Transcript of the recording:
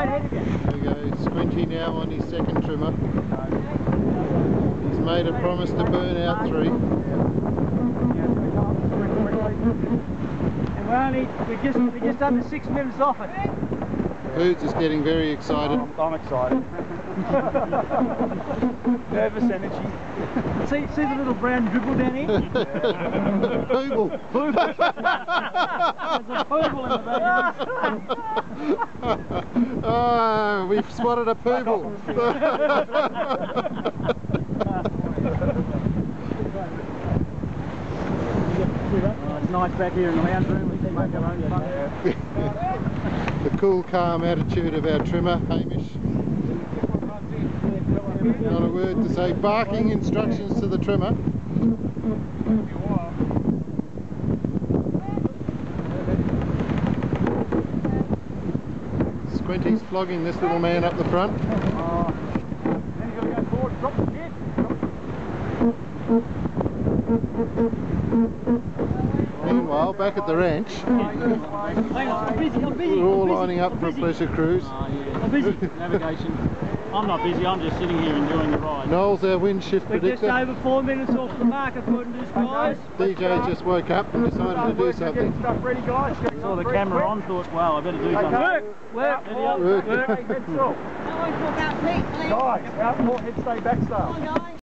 straight ahead again. There we go, Squinty now on his second trimmer. He's made a promise to burn out 3. And we're just under 6 minutes off it. Boots is getting very excited. I'm excited. Nervous energy. See the little brown dribble down here? Poodle. There's a poodle in the back. Oh, we've spotted a poodle. It's nice back here in the lounge room. We can make our own fun. The cool, calm attitude of our trimmer, Hamish. Not a word to say. Barking instructions to the trimmer. Squinty's flogging this little man up the front. Then you've got to go forward, drop the jib. Meanwhile, back at the ranch, Hang on, I'm busy. we're all lining up for a pleasure cruise. I'm busy. Navigation. I'm not busy, I'm just sitting here enjoying the ride. Noel's our wind shift We're just predictor. over 4 minutes off the mark according to this, guys. DJ just woke up and decided to do something. Get stuff ready, guys. Get Saw the camera on, thought, wow, I better do something. Work. Work. Head still. I want to talk about Pete, please. Guys, out more head stay back sail. Come on, guys.